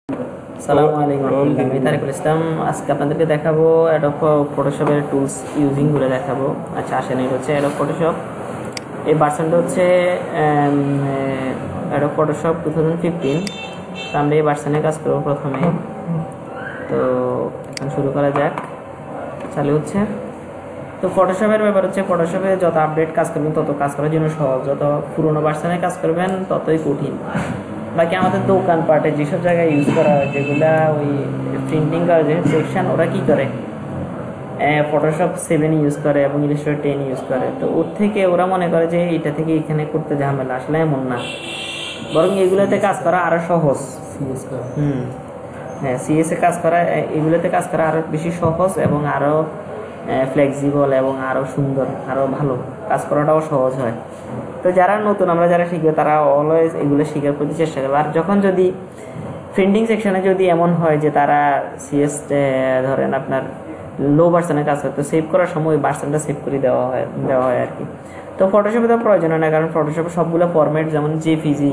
আসসালামু আলাইকুম, আমি তারিকুল ইসলাম। আজকে আপনাদেরকে দেখাবো অ্যাডোব ফটোশপের টুলস ইউজিংগুলো দেখাবো। আচ্ছা আসেন, এই হচ্ছে অ্যাডোব ফটোশপ। এই ভার্সনটা হচ্ছে অ্যাডোব ফটোশপ 2015। তো আমরা এই ভার্সনে কাজ করবো প্রথমে। তো এখন শুরু করা যাক, চালু হচ্ছে। তো ফটোশপের ব্যাপার হচ্ছে, ফটোশপে যত আপডেট কাজ করবেন তত কাজ করার জন্য সহজ, যত পুরোনো ভার্সনে কাজ করবেন ততই কঠিন। বাকি আমাদের দোকান পাটে যেসব জায়গায় ইউজ করা হয়, যেগুলা ওই প্রিন্টিং করার যে সেকশন, ওরা কি করে ফটোশপ 7 ইউজ করে এবং ইলাস্ট্রেটর 10 ইউজ করে। তো ওর থেকে ওরা মনে করে যে এটা থেকে এখানে করতে ঝামেলা, আসলে এমন না, বরং এগুলোতে কাজ করা আরও সহজ। হ্যাঁ, সিএসএ কাজ করা, এগুলোতে কাজ করা আরও বেশি সহজ এবং আরও ফ্লেক্সিবল এবং আরও সুন্দর, আরও ভালো, কাজ করাটাও সহজ হয়। তো যারা নতুন, আমরা যারা শিখবে তারা অলওয়েজ এগুলো শেখার প্রতি চেষ্টা করবে। আর যখন যদি প্রিন্টিং সেকশনে যদি এমন হয় যে তারা সিএস ধরেন আপনার লো ভার্সনে কাজ হয়, তো সেভ করার সময় ওই ভার্সনটা সেভ করে দেওয়া হয় আর কি। তো ফটোশপে তো প্রয়োজন হয় না, কারণ ফটোশপে সবগুলো ফরম্যাট, যেমন জেপিজি,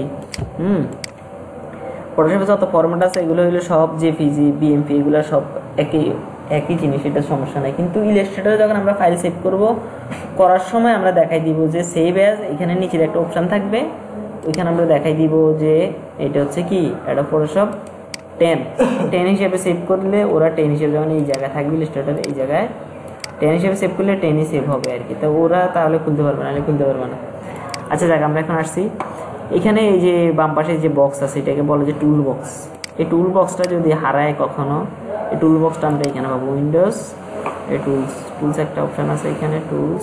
ফটোশপে যত ফরম্যাট আছে এগুলো হলো সব জেপিজি, বিএমপি, এগুলো সব একই জিনিস, এটা সমস্যা নাই। কিন্তু ইলাস্ট্রেটরে যখন আমরা ফাইল সেভ করার সময় আমরা দেখাই দিব যে সেভ অ্যাজ, এখানে নিচের একটা অপশান থাকবে, ওইখানে আমরা দেখাই দিব যে এটা হচ্ছে কি অ্যাডোব ফটোশপ 10 হিসেবে সেভ করলে ওরা 10 হিসেবে, যেমন এই জায়গায় থাকবে ইলাস্ট্রেটর, এই জায়গায় 10 হিসেবে সেভ করলে 10ই সেভ হবে আর কি। তো ওরা তাহলে খুলতে পারবে না, খুলতে পারবে না। আচ্ছা যাক, আমরা এখন আসছি এখানে। এই যে বাম পাশে যে বক্স আছে, এটাকে বলে যে টুল বক্স। এই টুল বক্সটা যদি হারায় কখনো, এই টুল বক্সটা আমরা এখানে পাবো উইন্ডোজ, এই টুলস একটা অপশান আছে এখানে,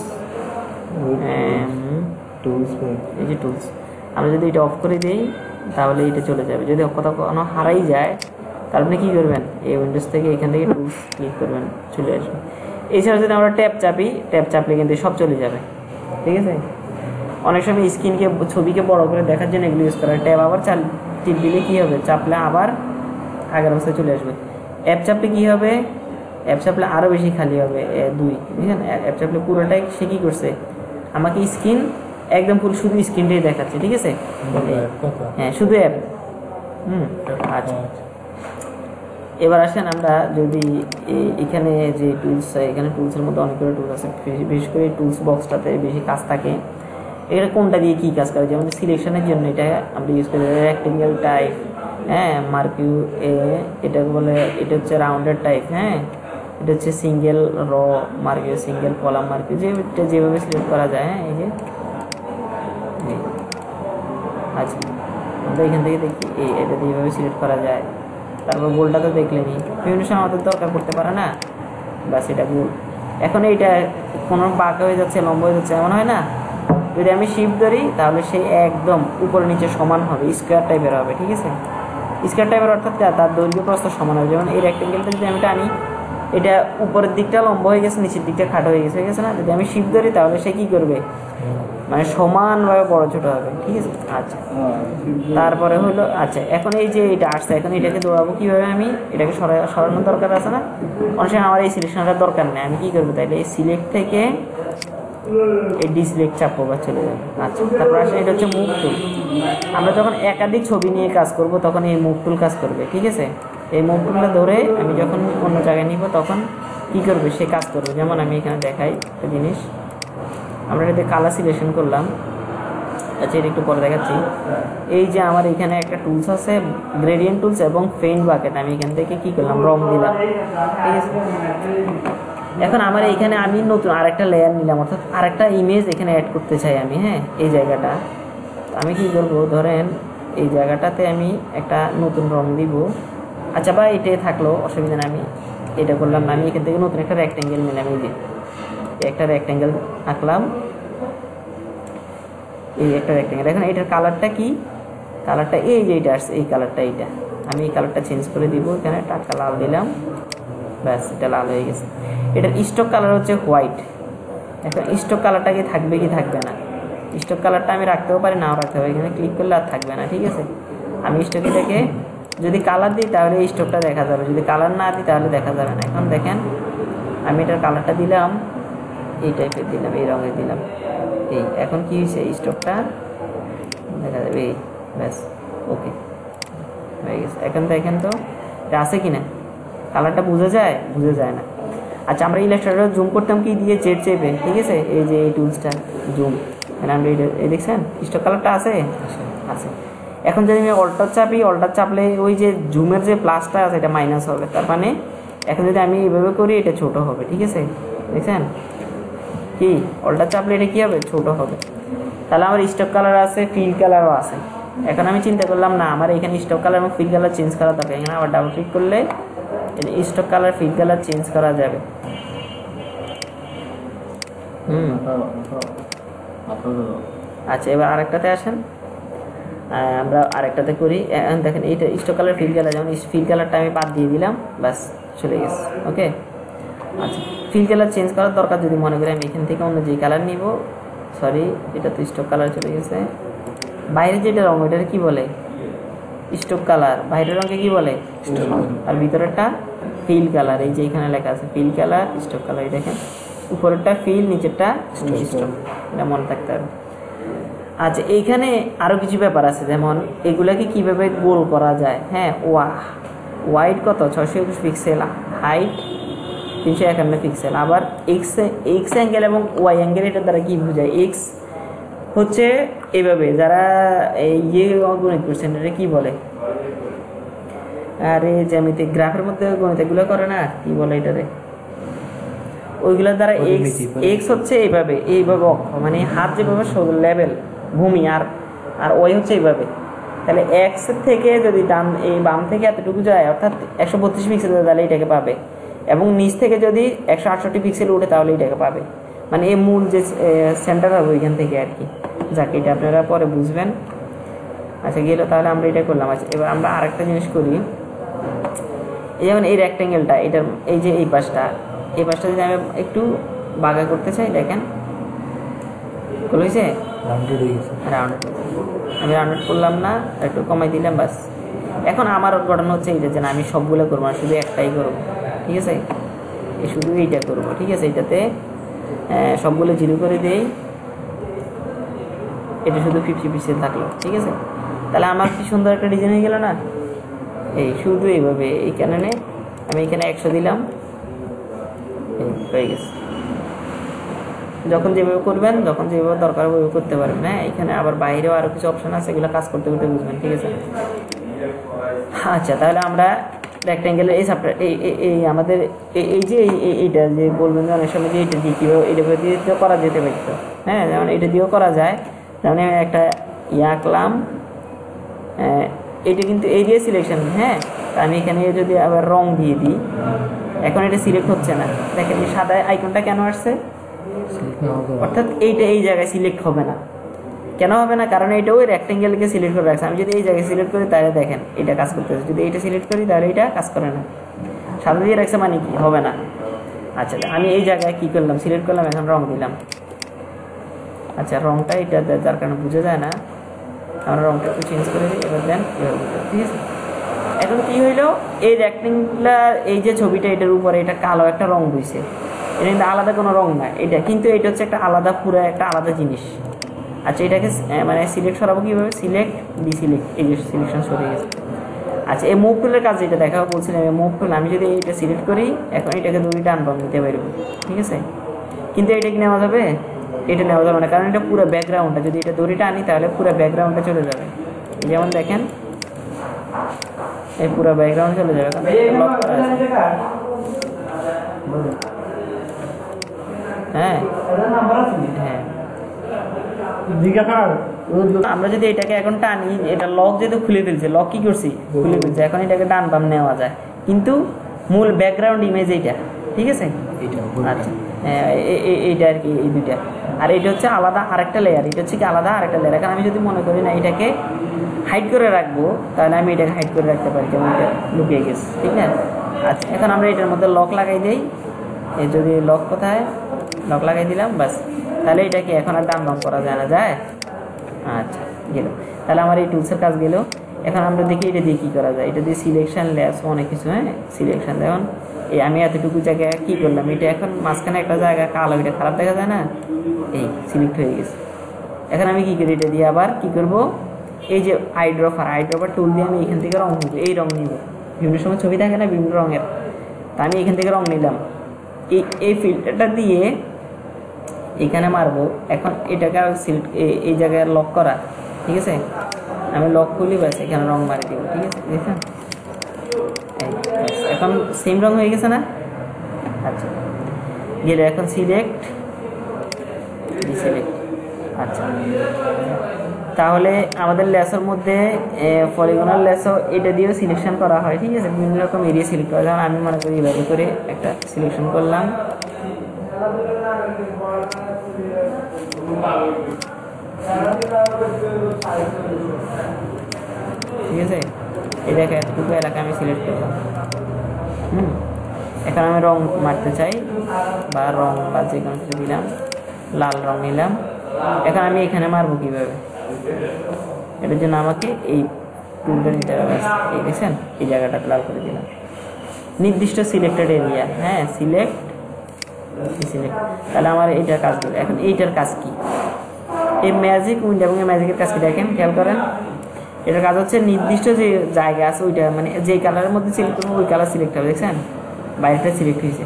এই যে টুলস। আমরা যদি এটা অফ করে দিই তাহলে এটা চলে যাবে। যদি কখনো হারাই যায় তাহলে আপনি কী করবেন, এই উইন্ডোজ থেকে এখান থেকে টুলস ক্লিক করবেন, চলে আসবে। এছাড়া যদি আমরা ট্যাব চাপলে কিন্তু সব চলে যাবে, ঠিক আছে। অনেক সময় স্ক্রিনকে, ছবিকে বড় করে দেখার জন্য এগুলো ইউজ করা হয়। ট্যাব আবার টিপ দিলে কী হবে, চাপলে আবার আগের অবস্থায় চলে আসবে। অ্যাপ চাপলে কী হবে, অ্যাপ চাপলে আরও বেশি খালি হবে 2, বুঝলেন। অ্যাপ চাপলে পুরোটাই সে কী করছে, আমাকে স্ক্রিন একদম পুরো শুধু স্ক্রিনটাই দেখাচ্ছে, ঠিক আছে। হ্যাঁ, শুধু অ্যাপ। আচ্ছা, এবার আসেন আমরা যদি এখানে যে টুলস, এখানে টুলসের মধ্যে অনেকগুলো টুলস আছে, বিশেষ করে টুলস বক্সটাতে বেশি কাজ থাকে। এটা কোনটা দিয়ে কী কাজ করে, যেমন সিলেকশনের জন্য এটা আমরা ইউজ করি রেক্টেঙ্গেল টাইপ, হ্যাঁ, মার্কিউ এটাকে বলে, এটা হচ্ছে রাউন্ডেড টাইপ, হ্যাঁ, এটা হচ্ছে সিঙ্গেল র মার্কিউ, সিঙ্গেল কলাম মার্কিউ, যেভাবে সিলেক্ট করা যায়। হ্যাঁ, এই যে আচ্ছা, আমরা এখান থেকে দেখি এটা দিয়ে এইভাবে সিলেক্ট করা যায়। তারপর গোলটা তো দেখলেনি, বিভিন্ন সময় আমাদের দরকার পড়তে পারে না, বা সেটা গোল। এখন এইটা কোনো বাঁকা হয়ে যাচ্ছে, লম্বা হয়ে যাচ্ছে, এমন হয় না। যদি আমি শিফট ধরি তাহলে সেই একদম উপরে নিচে সমান হবে, স্কোয়ার টাইপের হবে, ঠিক আছে। স্কোয়ার টাইপের অর্থাৎ তার দৈর্ঘ্য প্রস্থ সমান হবে। যেমন এই রেক্টেঙ্গেলটা যদি আমি টানি, এটা উপরের দিকটা লম্বা হয়ে গেছে, নিচের দিকটা খাটো হয়ে গেছে না। যদি আমি শিফট ধরি তাহলে সে কী করবে, মানে সমানভাবে বড় ছোটো হবে, ঠিক আছে। আচ্ছা, তারপরে হলো, আচ্ছা এখন এই যে এটা আসছে, এখন এটাকে দৌড়াবো কীভাবে, আমি এটাকে সরানোর দরকার আছে না। অনেক সময় আমার এই সিলেকশনটার দরকার নেই, আমি কী করবো তাইলে এই সিলেক্ট থেকে এই ডিসিলেক্ট চাপবো বা চলে যাবে। আচ্ছা, তারপর আসলে এটা হচ্ছে মুভ টুল। আমরা যখন একাধিক ছবি নিয়ে কাজ করব তখন এই মুভ টুল কাজ করবে, ঠিক আছে। এই মুভ টুলটা ধরে আমি যখন অন্য জায়গায় নিব তখন কী করবে, সে কাজ করবে। যেমন আমি এখানে দেখাই একটা জিনিস, আমরা এটাতে কালার সিলেকশন করলাম। আচ্ছা, এটা একটু পরে দেখাচ্ছি। এই যে আমার এখানে একটা টুলস আছে, গ্রেডিয়েন্ট টুলস এবং পেইন্ট বাকেট, আমি এখান থেকে কী করলাম, রং দিলাম, ঠিক আছে। এখন আমার এইখানে আমি নতুন আরেকটা লেয়ার নিলাম, অর্থাৎ আরেকটা ইমেজ এখানে অ্যাড করতে চাই আমি। হ্যাঁ, এই জায়গাটা আমি কি করব, ধরেন এই জায়গাটাতে আমি একটা নতুন রং দিব। আচ্ছা, বা এটাই থাকলো, অসুবিধা নেই, আমি এটা করলাম না, আমি এখান থেকে নতুন একটা রেক্টেঙ্গেল নিলাম। এই যে একটা রেক্টেঙ্গেল আঁকলাম, এই একটা রেক্টেঙ্গেল। এখন এটার কালারটা কি, কালারটা এই যে এটা আসছে, এই কালারটা, এইটা আমি এই কালারটা চেঞ্জ করে দিব। এখানে টাকা লাল দিলাম, ব্যাস, এটা লাল হয়ে গেছে। এটার স্টক কালার হচ্ছে হোয়াইট। এখন স্টক কালারটা কি থাকবে কি থাকবে না, স্টক কালারটা আমি রাখতেও পারি, নাও রাখতে পারি। এখানে ক্লিক করলে আর থাকবে না, ঠিক আছে। আমি স্টকটাকে যদি কালার দিই তাহলে এই স্টকটা দেখা যাবে, যদি কালার না দিই তাহলে দেখা যাবে না। এখন দেখেন আমি এটার কালারটা দিলাম, এই টাইপের দিলাম, এই রঙের দিলাম, এই এখন কি হয়েছে, এই স্টকটা দেখা যাবে, এই ব্যাস, ওকে। হয়ে গেছে। এখন দেখেন তো এটা আছে কিনা, কালারটা বোঝা যায়? বোঝা যায় না। আচ্ছা, আমরা ইলাস্ট্রেটর জুম করতাম কি দিয়ে? জেড চেপে, ঠিক আছে? এই যে এই টুলসটা জুম, আমরা এই দেখছেন স্টক কালারটা আছে আছে। এখন যদি আমি অল্টার চাপি, অল্টার চাপলে ওই যে জুমের যে প্লাসটা আছে এটা মাইনাস হবে, তার মানে এখন যদি আমি এইভাবে করি এটা ছোট হবে, ঠিক আছে? দেখছেন কি অল্টার চাপলে এটা কি হবে? ছোট হবে। তাহলে আমার স্টক কালার আছে, ফিল কালারও আছে। এখন আমি চিন্তা করলাম না, আমার এখানে স্টক কালার এবং ফিল কালার চেঞ্জ করা দরকার। এখানে আবার ডাবল ক্লিক করলে stroke colour fill colour change করা যাবে। আচ্ছা, এবার আরেকটাতে আসেন, আমরা আরেকটাতে করি। দেখেন এইটা স্টক কালার ফিল কালার, যেমন ফিল কালারটা আমি বাদ দিয়ে দিলাম, ব্যাস চলে গেছে। ওকে, আচ্ছা, ফিল কালার চেঞ্জ করার দরকার যদি মনে করি আমি এখান থেকে অন্য যে কালার নিব, সরি এটা তো স্টক কালার চলে গেছে। বাইরে যেটা রঙ ওইটার কি বলে? Stroke colour. বাইরের রঙকে কি বলে? আর ভিতরেরটা ফিল কালার। এই যে এখানে লেখা আছে ফিল কালার, স্টক কালার। দেখেন উপরেরটা ফিল, নিচেরটা স্টক, এটা মনে থাকতে হবে। আচ্ছা, এইখানে আরো কিছু ব্যাপার আছে, যেমন এগুলাকে কিভাবে গোল করা যায়। হ্যাঁ, ওয়াইড কত? 621 পিক্সেল, হাইট 351 পিক্সেল। আবার এক্স অ্যাঙ্গেল এবং ওয়াই অ্যাঙ্গেল, এটার দ্বারা কি বোঝায়? এক্স হচ্ছে এইভাবে, যারা ইয়ে গণিত করছেন এটা কি বলে? আরে জ্যামিতিক গ্রাফের মধ্যে গণিতগুলো করে না, কি বলে এটারে? ওইগুলোর দ্বারা এক্স হচ্ছে এইভাবে অক্ষ, মানে হাত যেভাবে লেভেল ভূমি, আর ওয়াই হচ্ছে এইভাবে। তাহলে এক্স থেকে যদি এই বাম থেকে এতটুকু যায়, অর্থাৎ 132 পিক্সেল, তাহলে এটাকে পাবে। এবং নিচ থেকে যদি 168 পিক্সেল উঠে তাহলে এটাকে পাবে। মানে এই মূল যে সেন্টার হবে ওইখান থেকে আর কি। যাকে এটা আপনারা পরে বুঝবেন। আচ্ছা, গেল। তাহলে আমরা এটা করলাম। আচ্ছা, এবার আমরা আরেকটা জিনিস করি। এই যেমন এই রেক্ট্যাঙ্গেলটা, এটার এই যে এই পাশটা যদি আমি একটু বাঁকা করতে চাই, দেখেন হয়েছে রাউন্ড। আমি রাউন্ড করলাম না, একটু কমাই দিলাম, বাস। এখন আমার ঘটনা হচ্ছে এইটা যে আমি সবগুলো করবো না, শুধু একটাই করবো, ঠিক আছে? শুধু এইটা করবো, ঠিক আছে? এটাতে সবগুলো 0 করে দিই, এটা শুধু 50% থাকলো, ঠিক আছে? তাহলে আমার কি সুন্দর একটা ডিজাইন হয়ে গেল না? এই শুধু এইভাবে এইখানে আমি এখানে 100 দিলাম, হয়ে গেছে। যখন যেভাবে করবেন, যখন যেভাবে দরকার ওইভাবে করতে পারবেন। হ্যাঁ, এখানে আবার বাইরেও আরো কিছু অপশন আছে, এগুলো কাজ করতে করতে বুঝবেন, ঠিক আছে? আচ্ছা, তাহলে আমরা রেক্ট্যাঙ্গেলের এই এই আমাদের এই যে এইটা যে বলবেন যে অনেক সময় যে এইটা দিয়ে কীভাবে এটা দিয়ে করা যেতে পারত। হ্যাঁ, যেমন এটা দিয়েও করা যায়। যেমন আমি একটা আঁকলাম, এটা কিন্তু এই দিয়ে সিলেকশন। হ্যাঁ, আমি এখানে যদি আবার রং দিয়ে দিই, এখন এটা সিলেক্ট হচ্ছে না। দেখেন এই সাদা আইকনটা কেন আসছে? অর্থাৎ এইটা এই জায়গায় সিলেক্ট হবে না। কেন হবে না? কারণ এটা ওই রেক্ট্যাঙ্গেলকে সিলেক্ট করে রাখছে। আমি যদি এই জায়গায় সিলেক্ট করি তাহলে দেখেন এটা কাজ করতেছে, যদি এইটা সিলেক্ট করি তাহলে এটা কাজ করে না। সাদা দিয়ে রাখছে মানে কি হবে না। আচ্ছা, আমি এই জায়গায় কি করলাম? সিলেক্ট করলাম, এখন রং দিলাম। আচ্ছা, রংটা এটা যার কারণে বোঝা যায় না, আমরা রংটা একটু চেঞ্জ করে দিই। এবার দেন, ঠিক আছে? এখন কি হইলো? এই রেক্ট্যাঙ্গুলার এই যে ছবিটা, এটার উপরে এটা কালো একটা রং বইছে। এটা কিন্তু আলাদা কোনো রং না এটা, কিন্তু এটা হচ্ছে একটা আলাদা, পুরো একটা আলাদা জিনিস। আচ্ছা, এটাকে মানে সিলেক্ট সরাবো কীভাবে? সিলেক্ট, ডিসিলেক্ট, এই যে সিলেকশন সরে গেছে। আচ্ছা, এই মুভ টুলের কাজ যেটা দেখা বলছিলাম, এই মুভ টুল আমি যদি এটা সিলেক্ট করি, এখন এটাকে দুই টান বাম নিতে পারবো, ঠিক আছে? কিন্তু এটা কি নেওয়া যাবে? এটা নেওয়া যাবে না, কারণ এটা পুরো ব্যাকগ্রাউন্ডটা, যদি এটা দড়িটা আনি তাহলে পুরো ব্যাকগ্রাউন্ডটা চলে যাবে। যেমন দেখেন এই পুরো ব্যাকগ্রাউন্ড চলে যাবে, হ্যাঁ হ্যাঁ। আমরা যদি এটাকে এখন টানি, এটা লক যেহেতু খুলে ফেলছে, লক কি করছি? খুলে ফেলছে। এখন এটাকে ডান বাম নেওয়া যায়, কিন্তু মূল ব্যাকগ্রাউন্ড ইমেজ এইটা, ঠিক আছে? আচ্ছা, এইটা আর কি, এই দুইটা। আর এটা হচ্ছে আলাদা আরেকটা লেয়ার, এটা হচ্ছে কি আলাদা আরেকটা লেয়ার। এখন আমি যদি মনে করি না এটাকে হাইড করে রাখবো, তাহলে আমি এটাকে হাইড করে রাখতে পারি, যেমন এটা লুকিয়ে গেছে, ঠিক না? আচ্ছা, এখন আমরা এটার মধ্যে লক লাগাই দিই। এই যদি লক কোথায় লক লাগাই দিলাম, বাস। তাহলে এটাকে এখন আর ডান বাম করা যায় না, যায়? আচ্ছা, গেল। তাহলে আমার এই টুলসের কাজ গেল। এখন আমরা দেখি এটা দিয়ে কী করা যায়। এটা দিয়ে সিলেকশন, ল্যাস, অনেক কিছু। হ্যাঁ, সিলেকশন। দেখুন এই আমি এতটুকু জায়গায় কী করলাম, এটা এখন মাঝখানে একটা জায়গা কালো, এটা খারাপ দেখা যায় না? এই সিলেক্ট হয়ে গেছে। এখন আমি কী করি? এটা দিয়ে আবার কী করবো? এই যে আইড্রপার টুল দিয়ে আমি এখান থেকে রং নিব, এই রং নিব। বিভিন্ন সময় ছবি থাকে না বিভিন্ন রঙের, তা আমি এখান থেকে রং নিলাম, এই ফিল্টারটা দিয়ে এখানে মারবো। এখন এটাকে সিলেক্ট, এই জায়গায় লক করা, ঠিক আছে? আমি লক করলি ব্যাস এখানে রং মারি দিব, ঠিক আছে? দেখছেন এখন সেম রং হয়ে গেছে না? আচ্ছা গেলে এখন সিলেক্ট ডিসিলেক্ট। আচ্ছা তাহলে আমাদের লেসের মধ্যে পলিগনাল লেসও এটা দিয়েও সিলেকশন করা হয়, ঠিক আছে? বিভিন্ন রকম এরিয়া সিলেক্ট করা। যেমন আমি মনে করি এইভাবে করে একটা সিলেকশন করলাম, ঠিক আছে? এটাকে এতটুকু এলাকা আমি সিলেক্ট করলাম। এখন আমি রং মারতে চাই বা রং বা যে কোনো কিছু দিলাম, লাল রং নিলাম। এখন আমি এখানে মারবো কিভাবে? এটার জন্য আমাকে এই টুলটা নিতে হবে। এই দেখছেন এই জায়গাটা লাল করে দিলাম, নির্দিষ্ট সিলেক্টেড এরিয়া। হ্যাঁ সিলেক্ট। তাহলে আমার এইটার কাজ দিল। এখন এইটার কাজ কি? এই ম্যাজিক উইন্ডো এবং ম্যাজিকের কাজ কি দেখেন, খেয়াল করেন। এটার কাজ হচ্ছে নির্দিষ্ট যে জায়গা আছে ওইটা, মানে যে কালারের মধ্যে সিলেক্ট করবো ওই কালার সিলেক্ট হবে। দেখছেন বাইরেটা সিলেক্ট হয়েছে,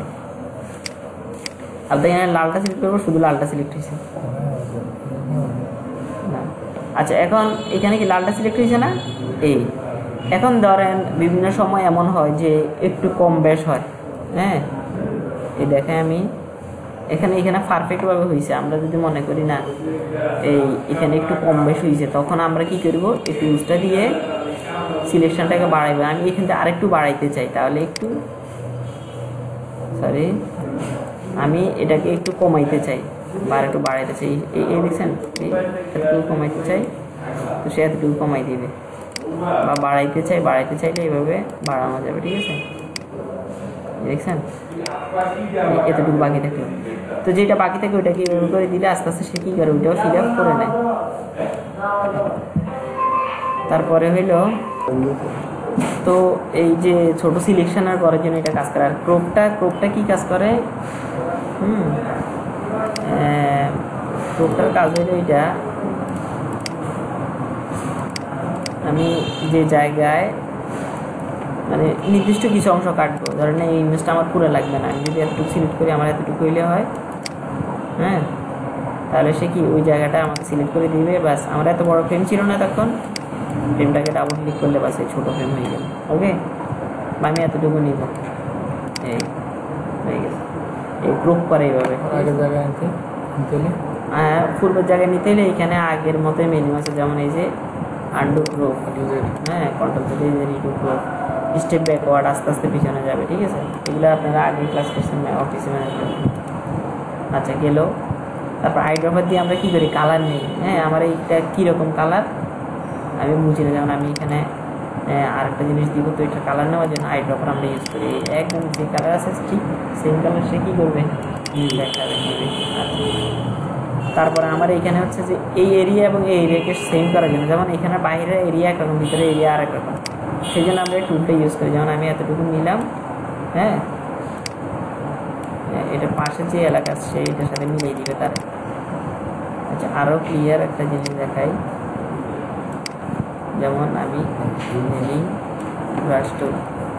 আপনার এখানে লালটা সিলেক্ট করবো, শুধু লালটা সিলেক্ট হয়েছে। আচ্ছা এখন এখানে কি লালটা সিলেক্ট হয়েছে না? এই এখন ধরেন বিভিন্ন সময় এমন হয় যে একটু কম বেশ হয়। হ্যাঁ এই দেখে আমি এখানে পারফেক্টভাবে হয়েছে। আমরা যদি মনে করি না এই এখানে একটু কম বেশ হয়েছে, তখন আমরা কি করব? এই টুলসটা দিয়ে সিলেকশনটাকে বাড়াইবো। আমি এখানটা আরেকটু বাড়াইতে চাই, তাহলে একটু সরি আমি এটাকে একটু কমাইতে চাই বা একটু বাড়াইতে চাই। এই দেখছেন এতটুকু কমাইতে চাই, তো সে এতটুকু কমাই দিবে। বা বাড়াইতে চাইলে এইভাবে বাড়ানো যাবে, ঠিক আছে? দেখছেন এতটুকু বাকি থাকলো, তো যেটা বাকি থাকে ওইটাকে এইভাবে করে দিলে আস্তে আস্তে সে কী করে ওইটাও ফিল আপ করে নেয়। তারপরে হইলো তো এই যে ছোট সিলেকশনের করার জন্য এটা কাজ করে। আর ক্রপটা কি কাজ করে? ক্রপটার কাজ হইলো এইটা, আমি যে জায়গায় মানে নির্দিষ্ট কিছু অংশ কাটবো, ধরেন এই ইমেজটা আমার পুরো লাগবে না, আমি যদি এতটুকু সিলেক্ট করি আমার এতটুকু হইলে হয়। হ্যাঁ তাহলে সে কি ওই জায়গাটা আমাকে সিলেক্ট করে দিবে। ব্যাস আমার এত বড় ফ্রেম ছিল না, তখন ফ্রেমটাকে ডাবল ক্লিক করলে বাস এই ছোটো ফ্রেম হয়ে গেল। ওকে বা আমি এতটুকু নিব, এই হয়ে গেছে। এই গ্রুপ করে এইভাবে আগের জায়গায় আনতে পূর্বের জায়গায় নিতে হলে এইখানে আগের মতোই মেনু আছে, যেমন এই যে আন্ডু গ্রুপ, হ্যাঁ কন্ট্রোল থেকে রিডু গ্রুপ, স্টেপ ব্যাকওয়ার্ড, আস্তে আস্তে পিছনে যাবে, ঠিক আছে? এগুলো আপনারা আগে ক্লাস করছেন অফিসে ম্যানেজমেন্ট। আচ্ছা গেল। তারপর আইড্রপার দিয়ে আমরা কী করি? কালার নেই। হ্যাঁ আমার এইটা কীরকম কালার আমি বুঝি না, যেমন আমি এখানে আরেকটা জিনিস দিব, তো এটা কালার নেওয়ার জন্য আইড্রপার আমরা ইউজ করি। একদম যে কালার আছে ঠিক সেম কালার সে কী করবে? দেখাবে। আচ্ছা তারপরে আমার এইখানে হচ্ছে যে এই এরিয়া এবং এই এরিয়াকে সেম করার জন্য, যেমন এখানে বাইরের এরিয়া একরকম, ভিতরে এরিয়া আরেক রকম, সেই জন্য আমরা এই টুলটা ইউজ করি। যেমন আমি এতটুকু নিলাম, হ্যাঁ এটা পাশে যে এলাকা আছে এটার সাথে মিলিয়ে দিবে তারা। আচ্ছা আরও ক্লিয়ার একটা জিনিস দেখাই, যেমন আমি নিই ব্রাশ টুল,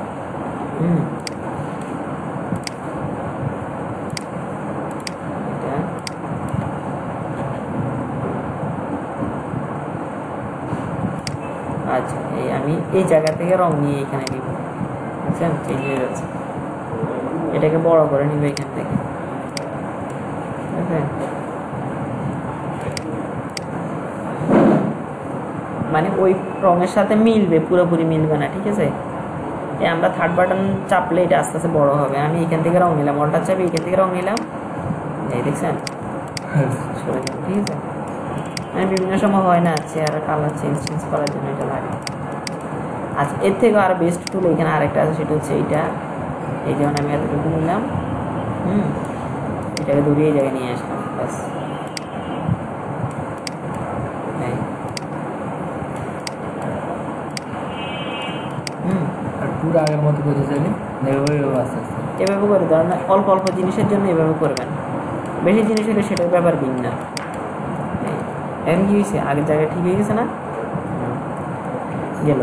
আচ্ছা আমি এই জায়গা থেকে রং নিয়ে এখানে দিব, বুঝছেন? চেঞ্জ হয়ে যাচ্ছে। এটাকে বড় করে নিব এখান থেকে, বুঝলেন? মানে ওই রঙের সাথে মিলবে, পুরোপুরি মিলবে না, ঠিক আছে? আমরা থার্ড বাটন চাপলে এটা আস্তে আস্তে বড় হবে। আমি এখান থেকে রং নিলাম, অল্টার চাপে এখান থেকে রং নিলাম, এই দেখছেন সরে যাবে, ঠিক আছে? মানে বিভিন্ন সময় হয় না চেয়ারের কালার চেঞ্জ করার জন্য এটা লাগে। আচ্ছা এর থেকে আরও বেস্ট টুল এখানে আরেকটা আছে, সেটা হচ্ছে এইটা। এই যেমন আমি এতটুকু নিলাম, এটাকে ধরিয়ে এই জায়গায় নিয়ে আসলাম, ব্যাস। আর পুরো আগের মতো করতে চাইলে আস্তে আস্তে এভাবে করে ধরেন অল্প অল্প জিনিসের জন্য এভাবে করবেন, বেশি জিনিস হলে সেটার ব্যাপার দিন না। এখন কি হয়েছে? আগের জায়গায় ঠিক হয়ে গেছে না? গেল।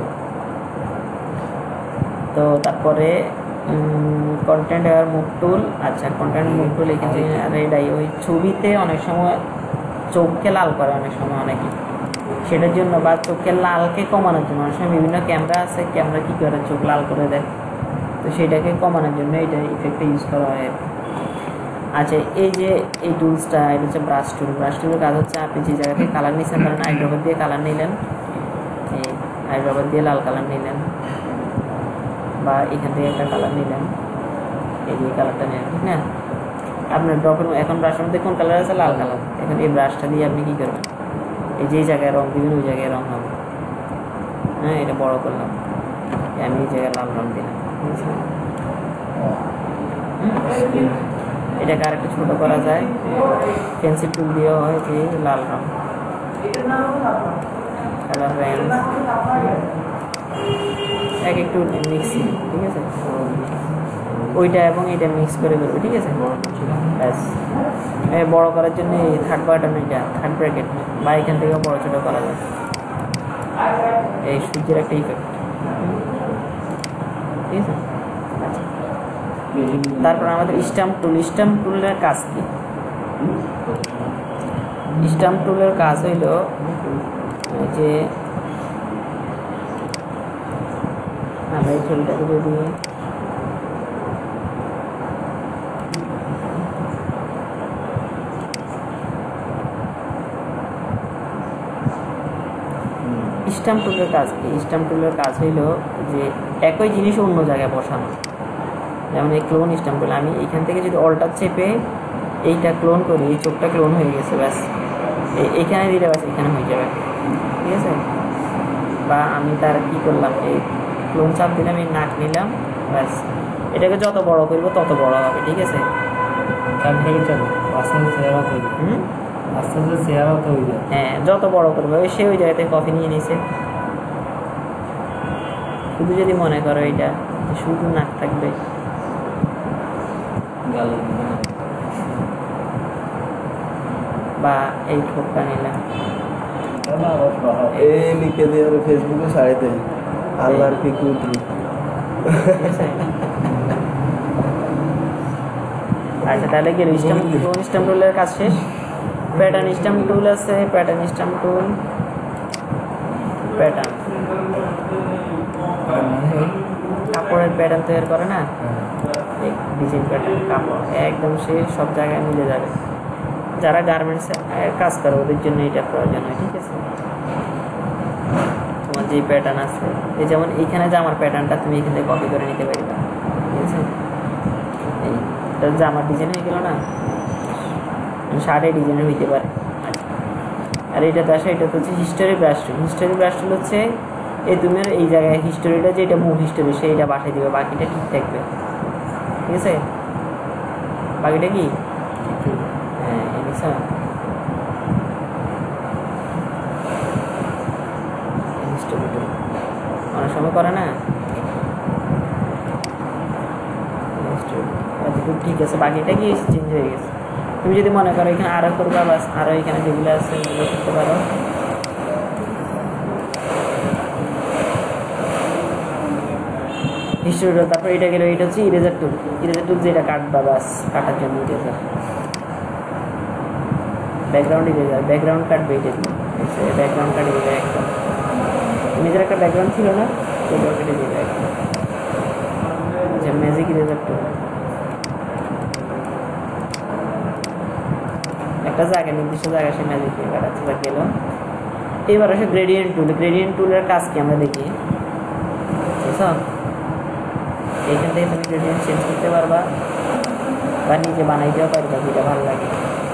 তো তারপরে কন্টেন্ট আর মুভ টুল, আচ্ছা কন্টেন্ট মুভ টুল এখান থেকে এটাই ওই ছবিতে অনেক সময় চোখকে লাল করে অনেক সময় অনেকে, সেটার জন্য বা চোখকে লালকে কমানোর জন্য অনেক সময় বিভিন্ন ক্যামেরা আছে, ক্যামেরা কী করে চোখ লাল করে দেয়, তো সেটাকে কমানোর জন্য এইটা ইফেক্টটা ইউজ করা হয় আর কি। আচ্ছা এই যে এই টুলসটা, এটা হচ্ছে ব্রাশ টুল। ব্রাশ টুলের কাজ হচ্ছে আপনি যে জায়গা থেকে কালার নিচ্ছেন, ধরেন আইড্রপার দিয়ে কালার নিলেন, এই আইড্রপার দিয়ে লাল কালার নিলেন, বা এখান থেকে একটা কালার নিলেন, এই যে কালারটা নিলেন, ঠিক না? আপনার ড্রপের এখন ব্রাশের মধ্যে কোন কালার আছে? লাল কালার। এখন এই ব্রাশটা দিয়ে আপনি কী করবেন, এই যে জায়গায় রং দিবেন ওই জায়গায় রং হবে। হ্যাঁ, এটা বড় করলাম, আমি এই জায়গায় লাল রং দিলাম, এটাকে আরেকটু ছোটো করা যায়, পেন্সিল টুল দিয়েও হয় যে লাল রং, কালার রেঞ্জ এক একটু মিক্সিং, ঠিক আছে? ওইটা এবং এটা মিক্স করে করবে, ঠিক আছে? ব্যাস বড় করার জন্য এই থার্ড বাটন, এটা থার্ড ব্র্যাকেট বা এখান থেকেও বড় ছোটো করা যায়, এই সূর্যের একটা ইফেক্ট, ঠিক আছে? আচ্ছা, তারপর আমাদের স্ট্যাম্প টুল। স্ট্যাম্প টুলের কাজ কি? স্ট্যাম্প টুলের কাজ হইল যে আমরা এই ছবিটাকে যদি স্ট্যাম্প টুলের কাজ কি? স্ট্যাম্প টুলের কাজ হইল যে একই জিনিস অন্য জায়গায় বসানো। যেমন এই ক্লোন স্ট্যাম্প টুল, আমি এখান থেকে যদি অল্টার চেপে এইটা ক্লোন করি, এই চোখটা ক্লোন হয়ে গেছে, ব্যাস এইখানে দিলে ব্যাস এখানে হয়ে যাবে, ঠিক আছে? বা আমি তার কি করলাম, এই ক্লোন চাপ দিলাম, এই নাক নিলাম, ব্যাস এটাকে যত বড় করবো তত বড় হবে, ঠিক আছে? আস্তে আস্তে চেহারা তৈরি, আস্তে আস্তে চেহারা তৈরি। হ্যাঁ, যত বড় করবে সে ওই জায়গাতে কফি নিয়ে নিছে। শুধু যদি মনে করো এটা শুধু নাক থাকবে, বা এই ঠোঁটটা নিলাম, লিখে দিয়ে ফেসবুকে ছাড়িতে আল্লাহর পিকুটি। আচ্ছা, তাহলে কি স্ট্যাম্প টুলের কাজ শেষ। প্যাটার্ন স্ট্যাম্প টুল আছে, প্যাটার্ন স্ট্যাম্প টুল, প্যাটার্ন কাপড়ের প্যাটার্ন তৈরি করে না, ডিজাইন প্যাটার্ন কাপড় একদম সে সব জায়গায় মিলে যাবে। যারা গার্মেন্টসে কাজ করে ওদের জন্য এটা প্রয়োজন হয়, ঠিক আছে? তোমার যে প্যাটার্ন আছে, এই যেমন এইখানে জামার প্যাটার্নটা তুমি এখান থেকে কপি করে নিতে পারবে, ঠিক আছে? এই জামার ডিজাইন হয়ে গেল না, শার্টের ডিজাইন হইতে পারে। আচ্ছা, আর এটা তো আসে, এটা তো হচ্ছে history brush tool. History brush tool হচ্ছে এই তুমি এই জায়গায় হিস্টোরিটা যেটা মুভ হিস্টোরি সেইটা পাঠিয়ে দিবে, বাকিটা ঠিক থাকবে, ঠিক আছে? বাকিটা কি? হ্যাঁ, হিস্টোরি টুল অনেক সময় করে না, ঠিক আছে? বাকিটা কি চেঞ্জ হয়ে গেছে। তুমি যদি মনে করো এখানে আরও করবা, বাস আরও এখানে যেগুলো আছে ওগুলো করতে পারো। হিস্টোরি টুল, তারপর এটা গেল, এটা হচ্ছে ইরেজার টুল। ইরেজার টুল যেটা কাটবা, বাস কাটার জন্য ইরেজার। ব্যাকগ্রাউন্ড ইরেজার, ব্যাকগ্রাউন্ড কাটবে, এটা দিয়ে ব্যাকগ্রাউন্ড কাটিয়ে দেবে একদম। নিজের একটা ব্যাকগ্রাউন্ড ছিল না, সেটাও কেটে দেবে একদম। আচ্ছা, ম্যাজিক ইরেজার টুল একটা জায়গায় নির্দিষ্ট জায়গায় সে ম্যাজিক দিয়ে কাটাচ্ছে, বা গেল। এবার আসে গ্রেডিয়েন্ট টুল। গ্রেডিয়েন্ট টুলের কাজ কি আমরা দেখি, বুঝছো? এইখান থেকে তুমি গ্রেডিয়েন্ট চেঞ্জ করতে পারবা বা নিজে বানাইতেও পারবা, যেটা ভালো লাগে।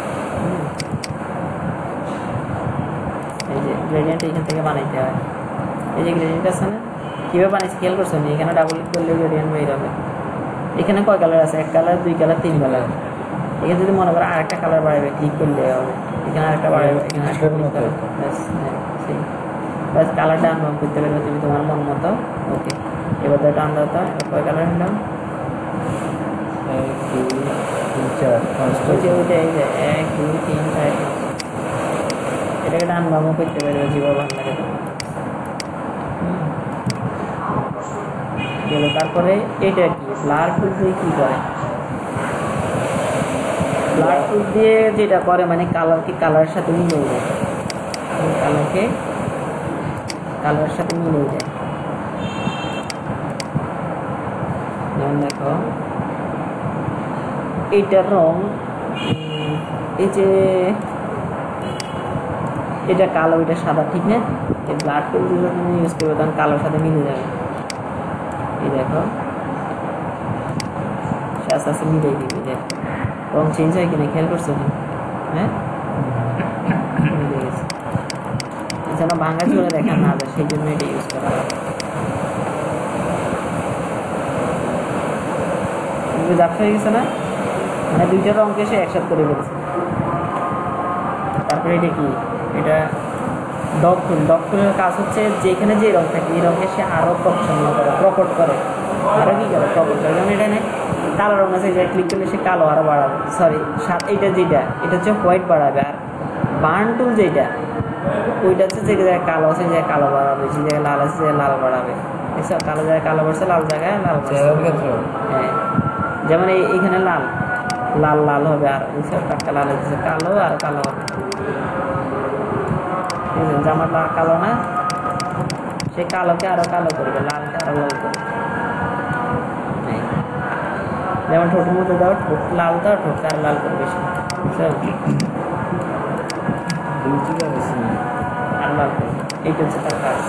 এই যে গ্রেডিয়েন্ট এইখান থেকে বানাইতে হয়, এই যে গ্রেডিয়েন্ট আছে না, কীভাবে বানাইছি খেয়াল করছো না? এখানে ডাবল ক্লিক করলে গ্রেডিয়েন্ট বের হবে। এখানে কয় কালার আছে? 1 কালার, 2 কালার, 3 কালার। এখানে যদি মনে করো আরেকটা কালার বাড়াবে, ক্লিক করলে হবে, এখানে আরেকটা বাড়াবে, এখানে আরেকটা ক্লিক করবে, ব্যাস সেই ব্যাস কালারটা আনলক করতে পারবে তুমি তোমার মন মতো। ওকে, এবার এটা আনতে হতো, কয় কালার নিলাম? 1 2 3 4 ওইটা এই যে 1 2 3 4 এটাকে ডান বামও করতে পারবে, যেভাবে ভালো লাগে তোমার। গেল। তারপরে এটা কি ব্লার টুল দিয়ে কী করে, ব্লার টুল দিয়ে যেটা করে মানে কালারকে কালারের সাথে মিলিয়ে দেয়, কালারকে কালারের সাথে মিলিয়ে দেয়। যেমন দেখো এইটার রং, এই যে এটা কালো এটা সাদা, ঠিক না? এই ব্লাড টুল দিয়ে তুমি ইউজ করবে তখন কালোর সাথে মিলে যাবে। এই দেখো সে আস্তে আস্তে মিলিয়ে দিবে, দেখো রং চেঞ্জ হয় কিনা খেয়াল করছো কি? হ্যাঁ, মিলে গেছে। যেন ভাঙা চলে দেখা না যায় সেই জন্য এটা ইউজ করা হয়। ব্যবসা হয়ে গেছে না, মানে দুইটা রঙকে সে একসাথে করে ফেলছে। তারপরে এটা কি, এটা ডগ টুল। ডগ টুলের কাজ হচ্ছে যেখানে যে রং থাকে এই রঙকে সে আরও প্রচ্ছন্ন করে, প্রকট করে, আরও কী করে প্রকট করে। যেমন এটা নেই কালো রঙ আছে, এটা ক্লিক করলে সে কালো আরও বাড়াবে, সরি এইটা যেটা এটা হচ্ছে হোয়াইট বাড়াবে। আর বার্ন টুল যেটা ওইটা হচ্ছে যে জায়গায় কালো আছে যে কালো বাড়াবে, যে জায়গায় লাল আছে যে লাল বাড়াবে। এসব কালো জায়গায় কালো বাড়ছে, লাল জায়গায় লাল বাড়ছে। হ্যাঁ, যেমন এইখানে লাল লাল লাল হবে, আর ওইসব টাটকা লাল হচ্ছে কালো আর কালো হবে। ঠিক আছে, জামার কালো না, সে কালোকে আরো কালো করবে, লালকে আরো লাল করবে। যেমন ঠোঁটের মধ্যে দাও, ঠোঁট লাল দাও, ঠোঁটকে আরো লাল করবে সে, আর লাল করবে। এইটা হচ্ছে তার কাজ।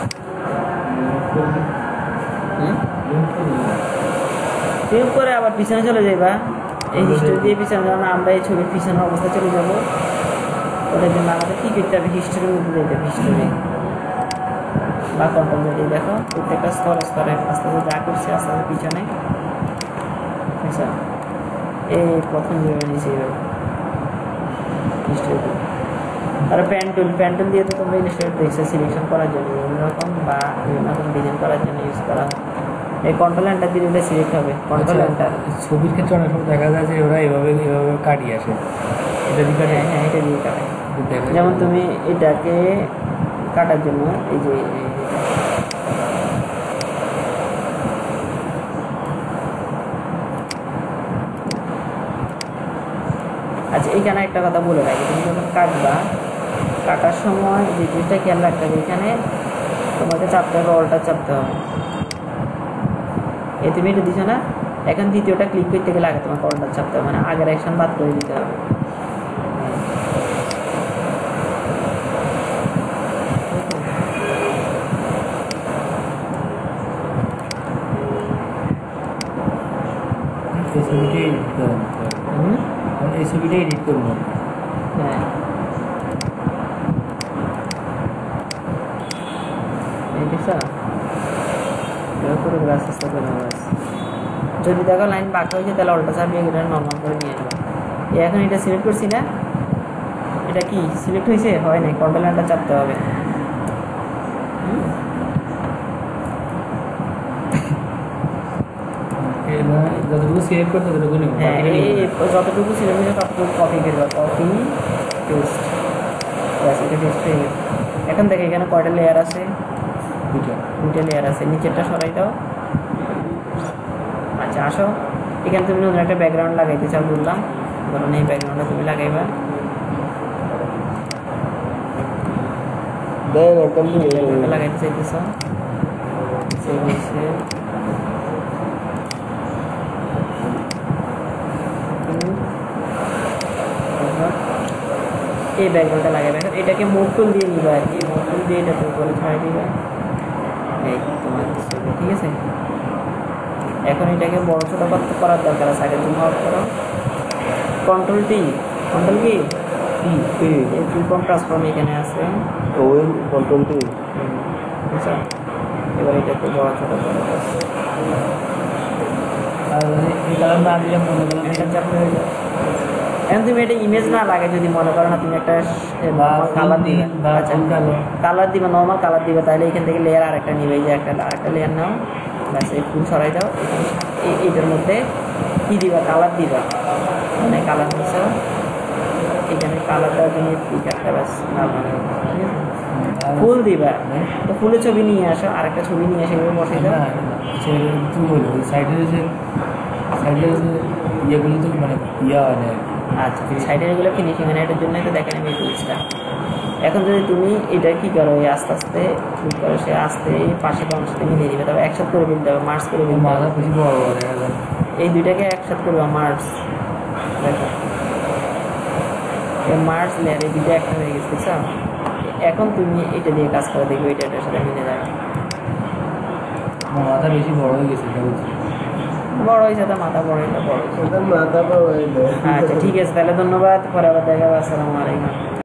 সেভ করে আবার পিছনে চলে যাইবা, এই হিস্ট্রি দিয়ে পিছনে যাবো না, আমরা এই ছবির পিছনে অবস্থা চলে যাবো। ওটার জন্য আমাদের কী করতে হবে, হিস্ট্রির মধ্যে যেতে হবে, হিস্ট্রি বা কন্ট্রোল যেটি দেখো প্রত্যেকটা স্তরে স্তরে আস্তে আস্তে যা করছে আস্তে আস্তে পিছনে। আচ্ছা, এই প্রথম যেভাবে নিচে এইভাবে হিস্ট্রি। তারপরে প্যান্টুল দিয়ে তো তোমরা ইলাস্ট্রেটর দেখছো সিলেকশন করার জন্য বিভিন্ন রকম বা বিভিন্ন রকম ডিজাইন করার জন্য ইউজ করা হয়। এই কন্ট্রোল এন্টার দিলে এটা সিলেক্ট হবে। কন্ট্রোল এন্টার ছবির ক্ষেত্রে অনেক সময় দেখা যায় যে ওরা এভাবে কাটিয়ে আসে, এটা দিয়ে কাটে। হ্যাঁ, এটা দিয়ে কাটে। যেমন তুমি এটাকে কাটার জন্য এই যে আচ্ছা, এইখানে একটা কথা বলে রাখি, তুমি যখন কাটবা, কাটার সময় যে জিনিসটা খেয়াল রাখতে হবে, এখানে তোমাকে চাপতে হবে, অল্টা চাপতে হবে। তুমি এটা দিছো না, এখন দ্বিতীয়টা ক্লিক করতে গেলে আগে তোমাকে অল্টা চাপতে হবে, মানে আগের অ্যাকশন বাদ করে দিতে হবে। এই ছবিটা এডিট করবো। হ্যাঁ, যদি দেখো লাইন বাঁকা হয়েছে তাহলে অল্টা চাপিয়ে এটা নর্মাল করে নিয়ে আসবো। এখন এটা সিলেক্ট করছি না, এটা কি সিলেক্ট হয়েছে, হয় নাই, কন্ট্রোল এন্টার চাপতে হবে। যতটুকু সিলেক্ট করতে ততটুকু নেব। হ্যাঁ, যতটুকু সিলেক্ট হয়েছে ততটুকু কপি করবা, কপি পেস্ট, ব্যাস এটা পেস্ট হয়ে গেছে। এখন দেখো এখানে কয়টা লেয়ার আছে, দুইটা লেয়ার আছে, নিচেরটা সরাই দাও। আচ্ছা, আসো এখানে তুমি নতুন একটা ব্যাকগ্রাউন্ড লাগাইতে চাও, বললাম ধরুন এই ব্যাকগ্রাউন্ডটা তুমি লাগাইবা। লাগাইতে চাইতেছ, এই ব্যাকগ্রাউন্ডটা লাগাইবে। এখন এটাকে মুভ টুল দিয়ে নিবা আর কি, মুভ টুল দিয়ে এটা তুমি করে ছাড়াই দিবা। এই তোমার ছবি, ঠিক আছে। এখন এটাকে বড় ছোটো করার দরকার আছে, আগে জুম আউট করো, কন্ট্রোল টি, কন্ট্রোল কি এই ফ্রিফর্ম ট্রান্সফর্ম এখানে আছে, কন্ট্রোল টি। আচ্ছা, এবার এটাকে বড় ছোটো করো, আর এই কালার না দিলে মনে করলাম এটা চাপলে হয়ে যায়। এখন তুমি এটা ইমেজ না লাগে যদি মনে করো না, তুমি একটা কালার দিবে, আচ্ছা কালার দিবে, নর্মাল কালার দিবে, তাহলে এখান থেকে লেয়ার আরেকটা নিবে, এই যে আরেকটা লেয়ার নাও, ব্যাস এই ফুল সরাই দাও। এইটার মধ্যে কী দিবা, কালার দিবা, মানে কালার দিচ্ছ এখানে কালার দেওয়ার জন্য পিকারটা ব্যাস নর্মাল, ঠিক আছে? ফুল দিবা, তো ফুলের ছবি নিয়ে আসো, আরেকটা ছবি নিয়ে এসে এভাবে বসে দাও। সে তুই বলি ওই সাইডে যে ইয়েগুলো তো মানে ইয়া হয় না। আচ্ছা, সাইডের এগুলো ফিনিশিং মানে এটার জন্যই তো দেখেন আমি টুলসটা। এখন যদি তুমি এটা কি করো, এই আস্তে আস্তে ক্লিক করো, সে আস্তে এই পাশে অংশ থেকে নিয়ে দিবে, তবে একসাথে করে ফেলতে হবে, মার্চ করে ফেলতে মাথা হবে। বেশি বড় বড় দেখা যায়। এই দুইটাকে একসাথে করবে মার্চ, দেখো এই মার্চ লেয়ার এই দুইটা একটা হয়ে গেছে, বুঝছো? এখন তুমি এটা দিয়ে কাজ করে দেখবে, এটার সাথে মিলে যাবে। আমার মাথা বেশি বড় হয়ে গেছে, এটা বলছি। বড় হয়েছে তো মাথা বড়, এটা বড় হয়েছে। ওদের মাথা বড় হয়ে যায়। আচ্ছা ঠিক আছে, তাহলে ধন্যবাদ, পরে আবার দেখা হবে। আসসালামু আলাইকুম।